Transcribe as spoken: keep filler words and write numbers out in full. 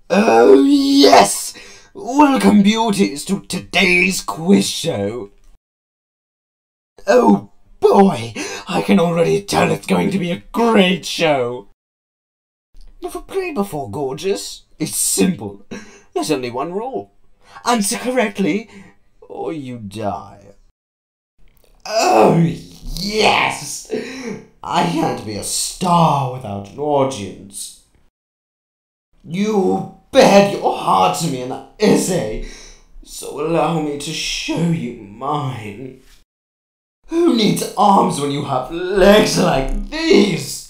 Oh yes! Welcome beauties to today's quiz show. Oh boy, I can already tell it's going to be a great show. Never played before, gorgeous? It's simple. There's only one rule. Answer correctly, or you die. Oh yes! I can't be a star without an audience. You bared your heart to me in that essay, so allow me to show you mine. Who needs arms when you have legs like these?